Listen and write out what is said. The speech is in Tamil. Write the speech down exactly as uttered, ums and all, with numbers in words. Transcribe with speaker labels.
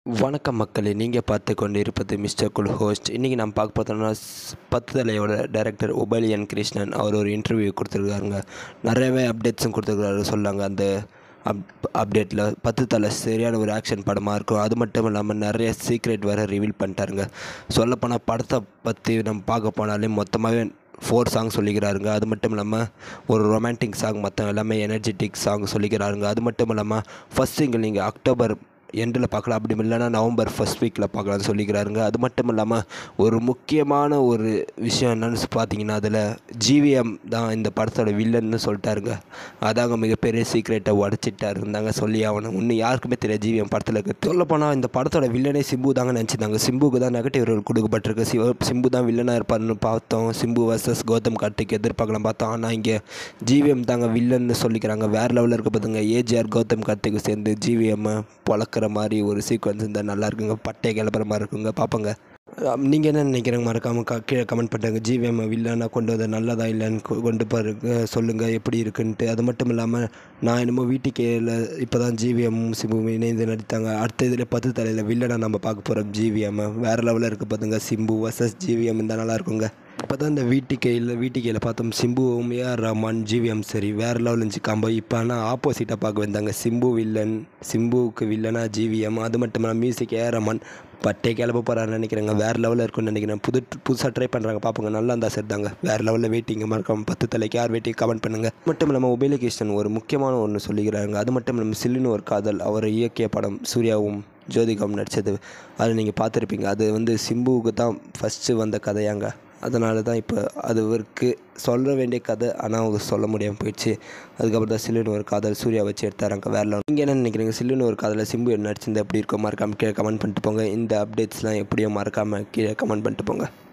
Speaker 1: வணக்கம் மக்களே, நீங்கள் பார்த்து கொண்டு இருப்பது மிஸ்டர் குல் ஹோஸ்ட். இன்றைக்கி நம்ம பார்க்க பார்த்தோம்னா பத்துதலையோட டைரக்டர் உபலியன் கிருஷ்ணன் அவர் ஒரு இன்டர்வியூ கொடுத்துருக்காருங்க. நிறையவே அப்டேட்ஸும் கொடுத்துருக்காரு சொல்லாங்க. அந்த அப் அப்டேட்டில் பத்துதலை சரியான ஒரு ஆக்ஷன் படமாக இருக்கும். அது மட்டும் இல்லாமல் நிறைய சீக்ரெட் வேறு ரிவீல் பண்ணிட்டாருங்க. சொல்லப்போனால் படத்தை பற்றி நம்ம பார்க்க போனாலே மொத்தமாகவே ஃபோர் சாங் சொல்லிக்கிறாருங்க. அது மட்டும் இல்லாமல் ஒரு ரொமான்டிக் சாங், மற்ற எல்லாமே எனர்ஜெட்டிக் சாங் சொல்லிக்கிறாருங்க. அது மட்டும் இல்லாமல் ஃபஸ்ட் சிங்கிள் நீங்கள் அக்டோபர் எண்டில் பார்க்கலாம், அப்படி இல்லைன்னா நவம்பர் ஃபஸ்ட் வீக்கில் பார்க்கலான்னு சொல்லிக்கிறாருங்க. அது மட்டும் இல்லாமல் ஒரு முக்கியமான ஒரு விஷயம் என்னென்னு பார்த்தீங்கன்னா, அதில் ஜிவிஎம் தான் இந்த படத்தோட வில்லன்னு சொல்லிட்டாருங்க. அதாங்க மிகப்பெரிய சீக்ரெட்டை உடச்சிட்டாரு இருந்தாங்க சொல்லி ஆகணும். இன்னும் யாருக்குமே தெரியாது ஜிவிஎம் படத்தில் இருக்குது. சொல்லப்போனால் இந்த படத்தோட வில்லனே சிம்பு தாங்க நினச்சிருந்தாங்க. சிம்புக்கு தான் நெகட்டிவ் ரோல் கொடுக்கப்பட்டிருக்கு. சிவ சிம்பு தான் வில்லனாக இருப்பார்னு பார்த்தோம். சிம்பு வர்சஸ் கௌதம் கார்த்திக் எதிர்பார்க்கலாம் பார்த்தோம். ஆனால் இங்கே ஜிவிஎம் தாங்க வில்லன்னு சொல்லிக்கிறாங்க. வேறு லெவலில் இருக்க பார்த்துங்க. ஏஜிஆர் கௌதம் கார்த்திக்கு சேர்ந்து ஜிவிஎம் பழக்கிற மாதிரி ஒரு சீக்வன்ஸ் இருந்தால் நல்லா இருக்குங்க. பட்டை கிளப்புற மாதிரி இருக்குங்க. பார்ப்போங்க. நீங்கள் என்ன நினைக்கிறீங்க? மறக்காமல் க கீழே கமெண்ட் பண்ணுறாங்க. ஜிவிஎம் வில்லனா கொண்டு வந்த நல்லதா இல்லைன்னு கொண்டு பாருங்க, சொல்லுங்கள் எப்படி இருக்குன்ட்டு. அது மட்டும் இல்லாமல் நான் என்னமோ வீட்டுக்கேல இப்போ தான் ஜிவிஎம் சிம்பு இணைந்து நடித்தாங்க. அடுத்த இதில் பத்து தலையில் வில்லனா நம்ம பார்க்க போகிறோம். ஜிவிஎம் வேறு லெவலில் இருக்குது பார்த்துங்க. சிம்பு வர்சஸ் ஜிவிஎம் இருந்தால் நல்லா இருக்குங்க. இப்போ தான் இந்த வீட்டுக்கையில் வீட்டுக்கையில் பார்த்தோம். சிம்புவும் ஏஆர் ரஹ்மான் ஜிவிஎம் சரி வேறு லெவல் இருந்துச்சு காம்போ. இப்போ ஆனால் ஆப்போசிட்டாக பார்க்க வந்தாங்க. சிம்பு வில்லன், சிம்புவுக்கு வில்லனா ஜிவிஎம். அது மட்டும் இல்லாமல் மியூசிக் ஏஆர் ரஹ்மான் பட்டே கிளப்ப போகிறாருன்னு நினைக்கிறேங்க. வேறு லெவலில் இருக்குன்னு நினைக்கிறேன். புது புதுசாக ட்ரை பண்ணுறாங்க. பார்ப்போங்க. நல்லா இருந்தால் சரி தாங்க. வேறு லெவலில் வெயிட்டிங்க. மறக்காம பத்து தலைக்கு யார் வெயிட்டிங் கமெண்ட் பண்ணுங்கள். மட்டும் இல்லாமல் உபேலி கிருஷ்ணன் ஒரு முக்கியமான ஒன்று சொல்லிக்கிறாங்க. அது மட்டும் இல்லாமல் சில்லுன்னு ஒரு காதல் அவர் இயக்கிய படம் சூர்யாவும் ஜோதிகாவும் நடித்தது. அதை நீங்கள் பார்த்துருப்பீங்க. அது வந்து சிம்புவுக்கு தான் ஃபஸ்ட்டு வந்த கதையாங்க. அதனால தான் இப்போ அது இவருக்கு சொல்ல வேண்டிய கதை, ஆனால் அவங்க சொல்ல முடியாமல் போயிடுச்சு. அதுக்கப்புறம் தான் சில்லுன்னு ஒரு காதல் சூர்யா வச்சு எடுத்தாராங்க. வேறு நீங்கள் என்ன நினைக்கிறீங்க? சில்லுன்னு ஒரு காதலில் சிம்பு நடிச்சிருந்தா எப்படி இருக்கும்? மறக்காமல் கீழே கமெண்ட் பண்ணிட்டு போங்க. இந்த அப்டேட்ஸ்லாம் எப்படியோ மறக்காமல் கீழே கமெண்ட் பண்ணிட்டு போங்க.